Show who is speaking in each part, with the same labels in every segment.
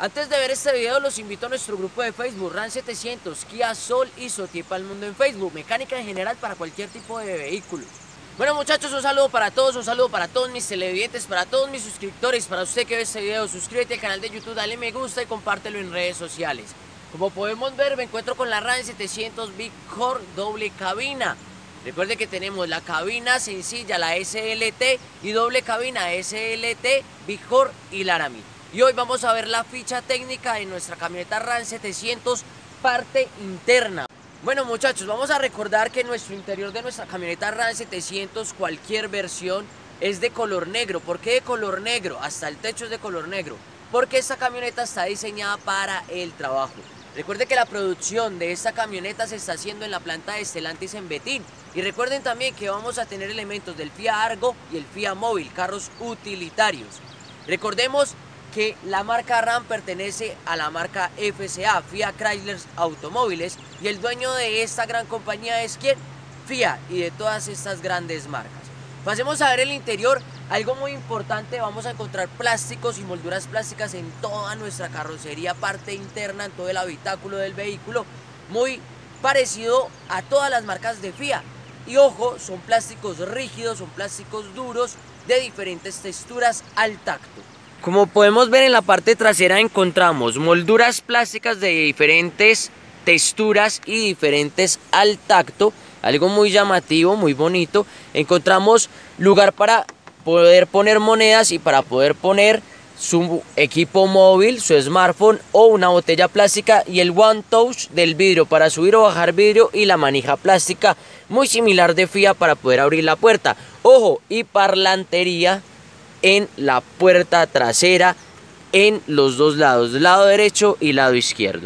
Speaker 1: Antes de ver este video los invito a nuestro grupo de Facebook RAN 700, Kia Soul y Sotier para el mundo en Facebook, mecánica en general para cualquier tipo de vehículo. Bueno muchachos, un saludo para todos, un saludo para todos mis televidentes, para todos mis suscriptores, para usted que ve este video, suscríbete al canal de YouTube, dale me gusta y compártelo en redes sociales. Como podemos ver, me encuentro con la RAN 700 Big Core doble cabina. Recuerde que tenemos la cabina sencilla, la SLT, y doble cabina SLT, Big Core y Laramie. Y hoy vamos a ver la ficha técnica de nuestra camioneta RAN 700 parte interna. Bueno muchachos, vamos a recordar que nuestro interior de nuestra camioneta RAN 700, cualquier versión, es de color negro. ¿Por qué de color negro? Hasta el techo es de color negro. Porque esta camioneta está diseñada para el trabajo. Recuerden que la producción de esta camioneta se está haciendo en la planta de Stellantis en Betín. Y recuerden también que vamos a tener elementos del Fiat Argo y el Fiat Móvil, carros utilitarios. Recordemos que la marca RAM pertenece a la marca FCA, Fiat Chrysler Automóviles, y el dueño de esta gran compañía es ¿quién? Fiat, y de todas estas grandes marcas. Pasemos a ver el interior. Algo muy importante, vamos a encontrar plásticos y molduras plásticas en toda nuestra carrocería, parte interna, en todo el habitáculo del vehículo, muy parecido a todas las marcas de Fiat. Y ojo, son plásticos rígidos, son plásticos duros, de diferentes texturas al tacto. Como podemos ver, en la parte trasera encontramos molduras plásticas de diferentes texturas y diferentes al tacto, algo muy llamativo, muy bonito. Encontramos lugar para poder poner monedas y para poder poner su equipo móvil, su smartphone o una botella plástica, y el One Touch del vidrio para subir o bajar vidrio, y la manija plástica muy similar de Fiat para poder abrir la puerta. Ojo, y parlantería en la puerta trasera en los dos lados, lado derecho y lado izquierdo.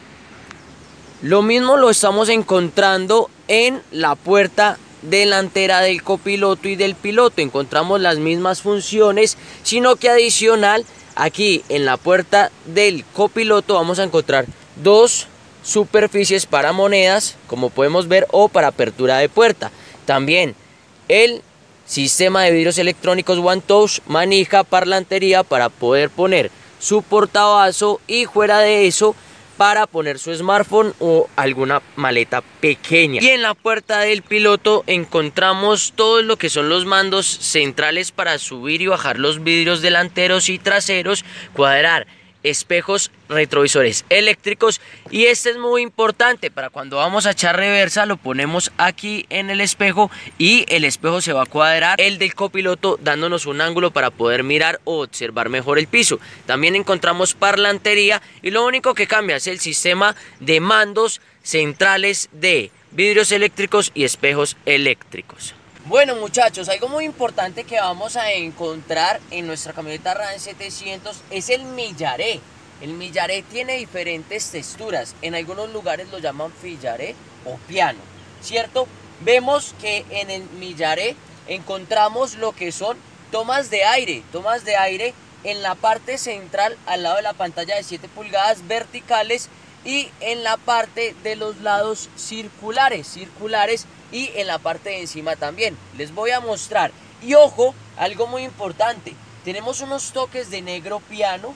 Speaker 1: Lo mismo lo estamos encontrando en la puerta delantera del copiloto y del piloto. Encontramos las mismas funciones, sino que adicional aquí en la puerta del copiloto vamos a encontrar dos superficies para monedas, como podemos ver, o para apertura de puerta. También el sistema de vidrios electrónicos One Touch, manija, parlantería para poder poner su portavaso, y fuera de eso para poner su smartphone o alguna maleta pequeña. Y en la puerta del piloto encontramos todo lo que son los mandos centrales para subir y bajar los vidrios delanteros y traseros, cuadrar, espejos retrovisores eléctricos, y este es muy importante para cuando vamos a echar reversa. Lo ponemos aquí en el espejo y el espejo se va a cuadrar el del copiloto, dándonos un ángulo para poder mirar o observar mejor el piso. También encontramos parlantería, y lo único que cambia es el sistema de mandos centrales de vidrios eléctricos y espejos eléctricos. Bueno muchachos, algo muy importante que vamos a encontrar en nuestra camioneta RAN 700 es el millaré. El millaré tiene diferentes texturas, en algunos lugares lo llaman fillaré o piano, ¿cierto? Vemos que en el millaré encontramos lo que son tomas de aire en la parte central al lado de la pantalla de 7 pulgadas verticales, y en la parte de los lados circulares y en la parte de encima también. Les voy a mostrar. Y ojo, algo muy importante, tenemos unos toques de negro piano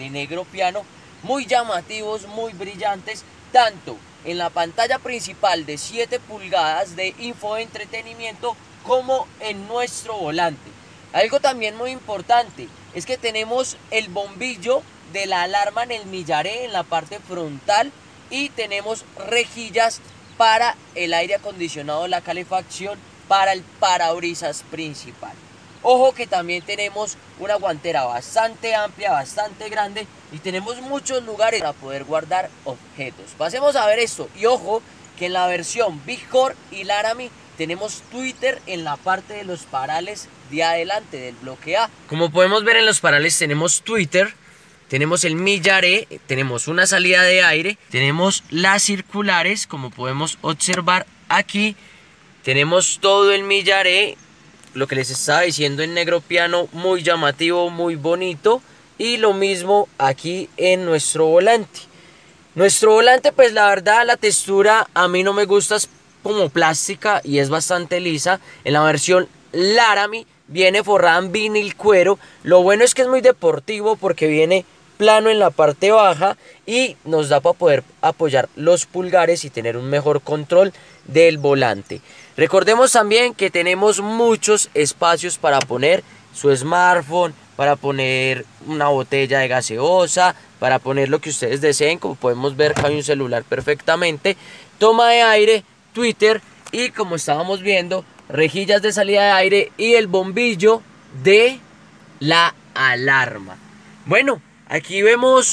Speaker 1: muy llamativos, muy brillantes, tanto en la pantalla principal de 7 pulgadas de infoentretenimiento como en nuestro volante. Algo también muy importante es que tenemos el bombillo de la alarma en el millaré en la parte frontal, y tenemos rejillas para el aire acondicionado, la calefacción, para el parabrisas principal. Ojo que también tenemos una guantera bastante amplia, bastante grande, y tenemos muchos lugares para poder guardar objetos. Pasemos a ver esto. Y ojo que en la versión Big Core y Laramie tenemos Twitter en la parte de los parales de adelante del bloque A. Como podemos ver, en los parales tenemos Twitter, tenemos el millaré, tenemos una salida de aire, tenemos las circulares, como podemos observar aquí. Tenemos todo el millaré, lo que les estaba diciendo, en negro piano, muy llamativo, muy bonito. Y lo mismo aquí en nuestro volante. Nuestro volante, pues la verdad, la textura a mí no me gusta, es como plástica y es bastante lisa. En la versión Laramie viene forrada en vinil cuero. Lo bueno es que es muy deportivo porque viene plano en la parte baja y nos da para poder apoyar los pulgares y tener un mejor control del volante. Recordemos también que tenemos muchos espacios para poner su smartphone, para poner una botella de gaseosa, para poner lo que ustedes deseen. Como podemos ver, cabe un celular perfectamente, toma de aire, Twitter y, como estábamos viendo, rejillas de salida de aire y el bombillo de la alarma. Bueno, aquí vemos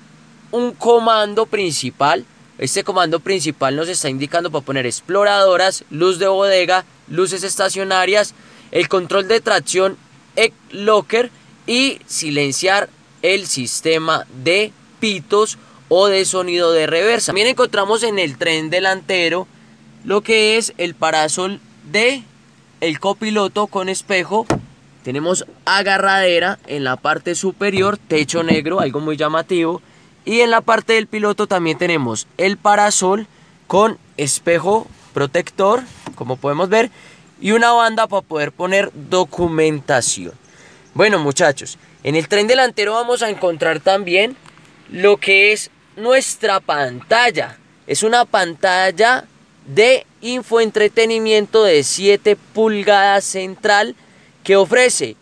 Speaker 1: un comando principal. Este comando principal nos está indicando para poner exploradoras, luz de bodega, luces estacionarias, el control de tracción locker y silenciar el sistema de pitos o de sonido de reversa. También encontramos en el tren delantero lo que es el parasol de el copiloto con espejo. Tenemos agarradera en la parte superior, techo negro, algo muy llamativo. Y en la parte del piloto también tenemos el parasol con espejo protector, como podemos ver, y una banda para poder poner documentación. Bueno, muchachos, en el tren delantero vamos a encontrar también lo que es nuestra pantalla. Es una pantalla de infoentretenimiento de 7 pulgadas central que ofrece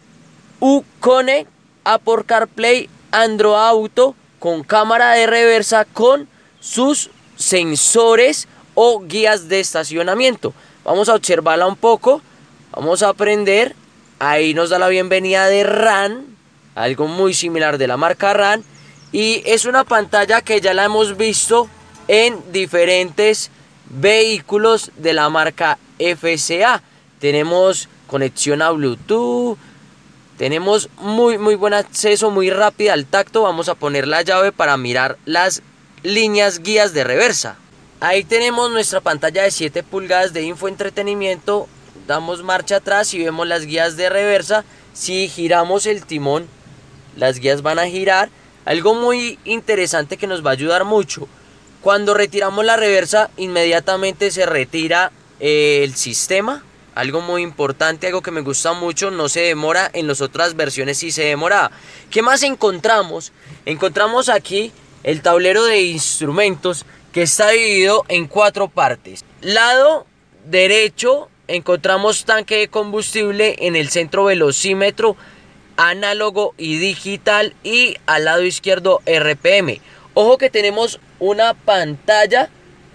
Speaker 1: Uconnect, Apple CarPlay, Android Auto con cámara de reversa con sus sensores o guías de estacionamiento. Vamos a observarla un poco, vamos a aprender. Ahí nos da la bienvenida de RAN, algo muy similar de la marca RAN. Y es una pantalla que ya la hemos visto en diferentes vehículos de la marca FCA. Tenemos conexión a Bluetooth, tenemos muy buen acceso, muy rápida al tacto. Vamos a poner la llave para mirar las líneas guías de reversa. Ahí tenemos nuestra pantalla de 7 pulgadas de infoentretenimiento. Damos marcha atrás y vemos las guías de reversa. Si giramos el timón, las guías van a girar. Algo muy interesante que nos va a ayudar mucho: cuando retiramos la reversa, inmediatamente se retira el sistema. Algo muy importante, algo que me gusta mucho, no se demora. En las otras versiones sí se demora. ¿Qué más encontramos? Encontramos aquí el tablero de instrumentos, que está dividido en 4 partes. Lado derecho encontramos tanque de combustible, en el centro velocímetro análogo y digital, y al lado izquierdo RPM. Ojo que tenemos una pantalla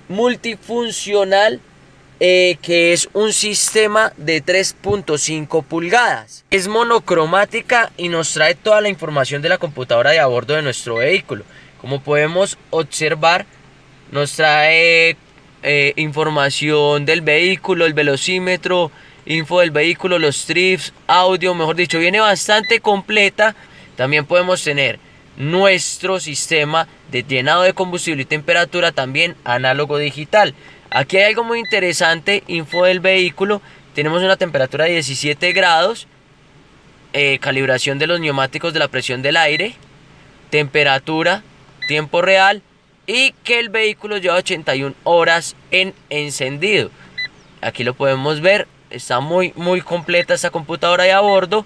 Speaker 1: multifuncional que es un sistema de 3.5 pulgadas. Es monocromática y nos trae toda la información de la computadora de a bordo de nuestro vehículo. Como podemos observar, nos trae información del vehículo, el velocímetro, info del vehículo, los trips, audio, mejor dicho, viene bastante completa. También podemos tener nuestro sistema de llenado de combustible y temperatura, también análogo digital. Aquí hay algo muy interesante, info del vehículo. Tenemos una temperatura de 17 grados, calibración de los neumáticos, de la presión del aire, temperatura, tiempo real, y que el vehículo lleva 81 horas en encendido. Aquí lo podemos ver, está muy completa esta computadora de a bordo.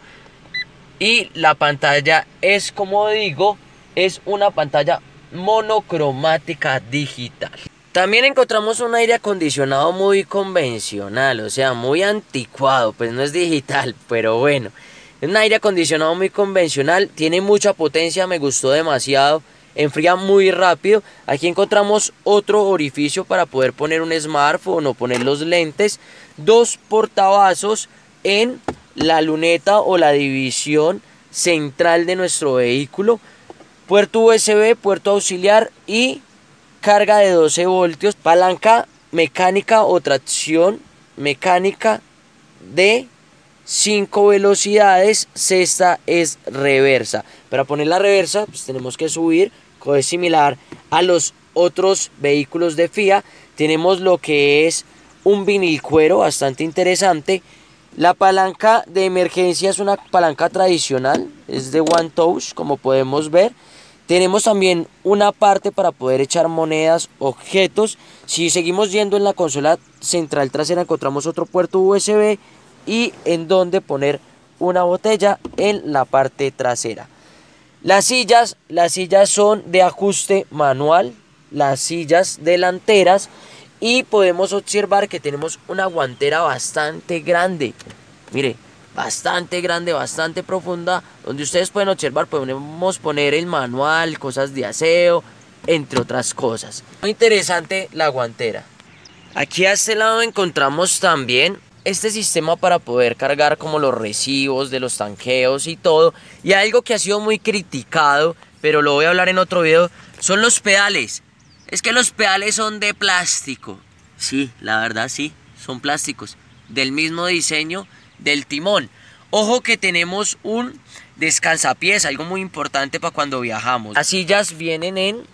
Speaker 1: Y la pantalla es, como digo, es una pantalla monocromática digital. También encontramos un aire acondicionado muy convencional, o sea, muy anticuado, pues no es digital, pero bueno. Es un aire acondicionado muy convencional, tiene mucha potencia, me gustó demasiado, enfría muy rápido. Aquí encontramos otro orificio para poder poner un smartphone o poner los lentes. 2 portavasos en la luneta o la división central de nuestro vehículo. Puerto USB, puerto auxiliar y carga de 12 voltios, palanca mecánica o tracción mecánica de 5 velocidades, esta es reversa. Para poner la reversa pues tenemos que subir, es similar a los otros vehículos de FIA. Tenemos lo que es un vinil cuero bastante interesante. La palanca de emergencia es una palanca tradicional, es de One Touch, como podemos ver. Tenemos también una parte para poder echar monedas, objetos. Si seguimos yendo en la consola central trasera, encontramos otro puerto USB y en donde poner una botella en la parte trasera. Las sillas son de ajuste manual, las sillas delanteras, y podemos observar que tenemos una guantera bastante grande. Mire, bastante grande, bastante profunda, donde ustedes pueden observar, podemos poner el manual, cosas de aseo, entre otras cosas. Muy interesante la guantera. Aquí a este lado encontramos también este sistema para poder cargar como los recibos de los tanqueos y todo. Y algo que ha sido muy criticado, pero lo voy a hablar en otro video, son los pedales. Es que los pedales son de plástico. Sí, la verdad sí, son plásticos. Del mismo diseño del timón. Ojo que tenemos un descansapiés, algo muy importante para cuando viajamos. Las sillas vienen en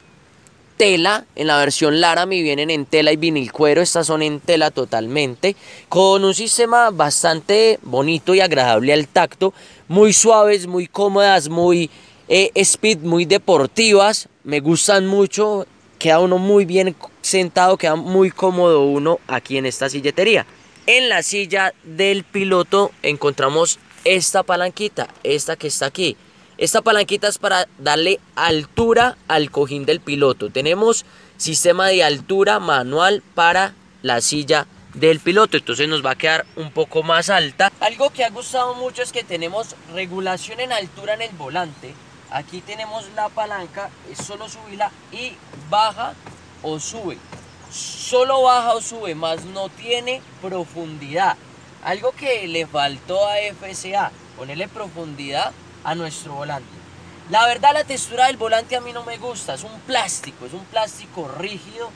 Speaker 1: tela, en la versión Laramie vienen en tela y vinil cuero, estas son en tela totalmente, con un sistema bastante bonito y agradable al tacto, muy suaves, muy cómodas, muy speed, muy deportivas, me gustan mucho, queda uno muy bien sentado, queda muy cómodo uno aquí en esta silletería. En la silla del piloto encontramos esta palanquita, esta que está aquí. Esta palanquita es para darle altura al cojín del piloto. Tenemos sistema de altura manual para la silla del piloto, entonces nos va a quedar un poco más alta. Algo que ha gustado mucho es que tenemos regulación en altura en el volante. Aquí tenemos la palanca, es solo subirla y baja o sube. Solo baja o sube, más no tiene profundidad. Algo que le faltó a FCA, ponerle profundidad a nuestro volante. La verdad, la textura del volante a mí no me gusta, es un plástico rígido,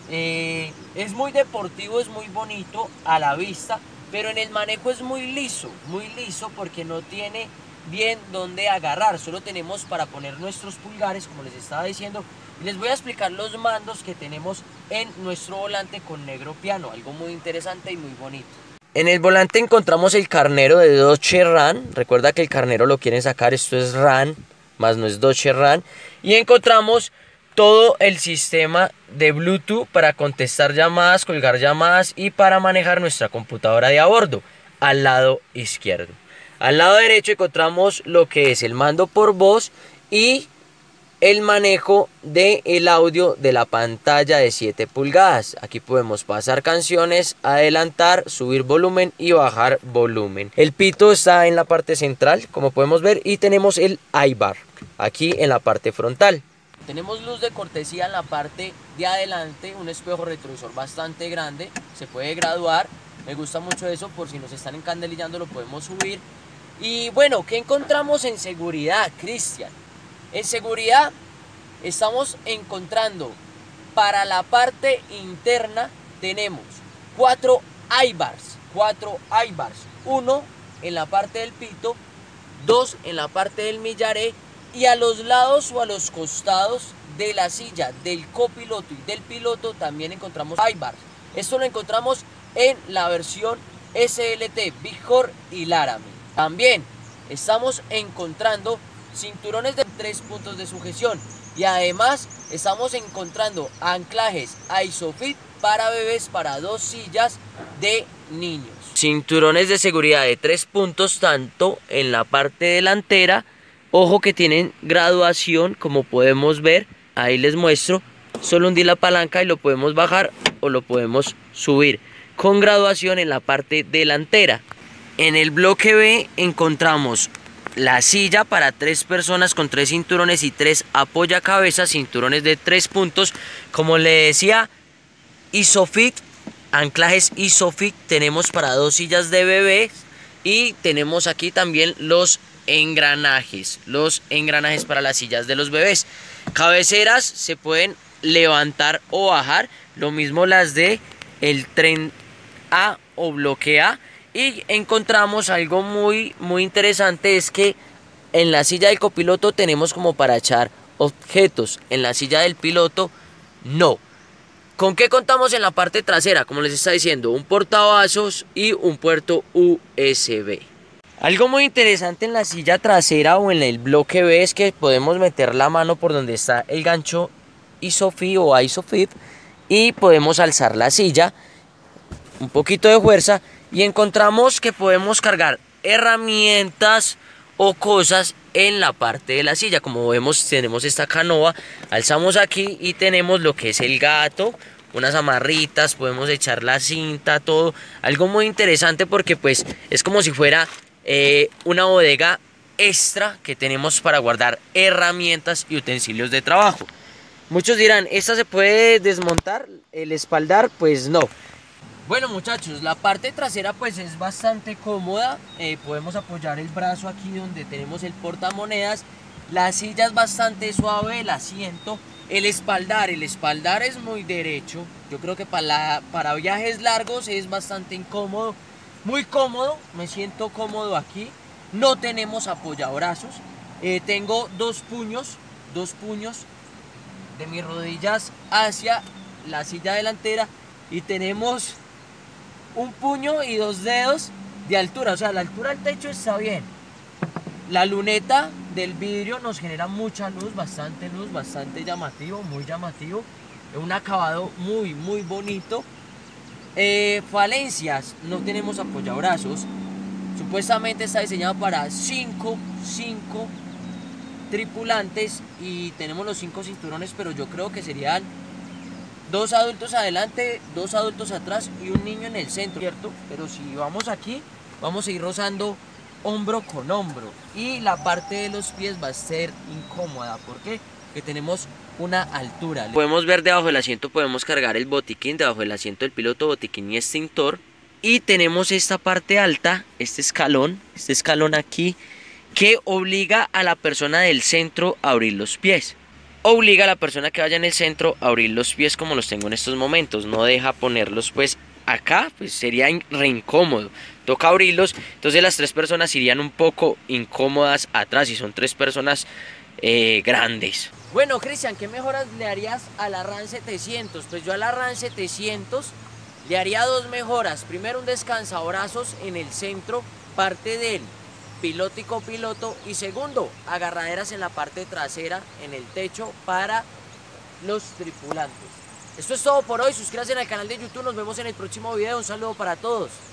Speaker 1: es muy deportivo, es muy bonito a la vista, pero en el manejo es muy liso porque no tiene bien dónde agarrar, solo tenemos para poner nuestros pulgares, como les estaba diciendo, y les voy a explicar los mandos que tenemos en nuestro volante con negro piano, algo muy interesante y muy bonito. En el volante encontramos el carnero de Dodge Ram. Recuerda que el carnero lo quieren sacar, esto es Ram, más no es Dodge Ram. Y encontramos todo el sistema de Bluetooth para contestar llamadas, colgar llamadas y para manejar nuestra computadora de a bordo, al lado izquierdo. Al lado derecho encontramos lo que es el mando por voz y el manejo del audio de la pantalla de 7 pulgadas. Aquí podemos pasar canciones, adelantar, subir volumen y bajar volumen. El pito está en la parte central, como podemos ver, y tenemos el iBar aquí en la parte frontal. Tenemos luz de cortesía en la parte de adelante, un espejo retrovisor bastante grande, se puede graduar, me gusta mucho eso, por si nos están encandelillando lo podemos subir. Y bueno, ¿qué encontramos en seguridad, Cristian? En seguridad estamos encontrando para la parte interna tenemos 4 iBars, 1 en la parte del pito, 2 en la parte del millaré y a los lados o a los costados de la silla del copiloto y del piloto también encontramos iBars. Esto lo encontramos en la versión SLT, Big-Horn y Laramie. También estamos encontrando cinturones de 3 puntos de sujeción y además estamos encontrando anclajes ISOFIX para bebés para 2 sillas de niños. Cinturones de seguridad de 3 puntos tanto en la parte delantera, ojo que tienen graduación como podemos ver, ahí les muestro, solo hundí la palanca y lo podemos bajar o lo podemos subir con graduación en la parte delantera. En el bloque B encontramos la silla para 3 personas con 3 cinturones y 3 apoyacabezas, cinturones de 3 puntos. Como le decía, ISOFIX, anclajes ISOFIX, tenemos para 2 sillas de bebés y tenemos aquí también los engranajes para las sillas de los bebés. Cabeceras se pueden levantar o bajar, lo mismo las de el tren A o bloque A. Y encontramos algo muy interesante, es que en la silla del copiloto tenemos como para echar objetos, en la silla del piloto no. ¿Con qué contamos en la parte trasera? Como les está diciendo, un portavasos y un puerto USB. Algo muy interesante en la silla trasera o en el bloque B es que podemos meter la mano por donde está el gancho ISOFIX o ISOFIX y podemos alzar la silla, un poquito de fuerza, y encontramos que podemos cargar herramientas o cosas en la parte de la silla. Como vemos, tenemos esta canoa, alzamos aquí y tenemos lo que es el gato, unas amarritas, podemos echar la cinta, todo, algo muy interesante porque pues es como si fuera una bodega extra que tenemos para guardar herramientas y utensilios de trabajo. Muchos dirán, ¿esta se puede desmontar? El espaldar, pues no. Bueno muchachos, la parte trasera pues es bastante cómoda, podemos apoyar el brazo aquí donde tenemos el portamonedas, la silla es bastante suave, el asiento, el espaldar es muy derecho, yo creo que para viajes largos es bastante incómodo, muy cómodo, me siento cómodo aquí, no tenemos apoyabrazos, tengo dos puños de mis rodillas hacia la silla delantera y tenemos un puño y 2 dedos de altura, o sea, la altura del techo está bien. La luneta del vidrio nos genera mucha luz, bastante llamativo, muy llamativo. Es un acabado muy bonito. Falencias, no tenemos apoyabrazos. Supuestamente está diseñado para 5 tripulantes y tenemos los 5 cinturones, pero yo creo que serían 2 adultos adelante, 2 adultos atrás y un niño en el centro, ¿cierto? Pero si vamos aquí, vamos a ir rozando hombro con hombro y la parte de los pies va a ser incómoda. ¿Por qué? Porque tenemos una altura. Podemos ver debajo del asiento, podemos cargar el botiquín, debajo del asiento del piloto, botiquín y extintor. Y tenemos esta parte alta, este escalón aquí, que obliga a la persona del centro a abrir los pies. Obliga a la persona que vaya en el centro a abrir los pies como los tengo en estos momentos. No deja ponerlos pues acá, pues sería re incómodo. Toca abrirlos, entonces las 3 personas irían un poco incómodas atrás y son 3 personas grandes. Bueno, Cristian, ¿qué mejoras le harías a la RAM 700? Pues yo a la RAM 700 le haría 2 mejoras. Primero, un descansabrazos en el centro, parte del piloto y copiloto, y segundo, agarraderas en la parte trasera, en el techo, para los tripulantes. Esto es todo por hoy, suscríbanse al canal de YouTube, nos vemos en el próximo video, un saludo para todos.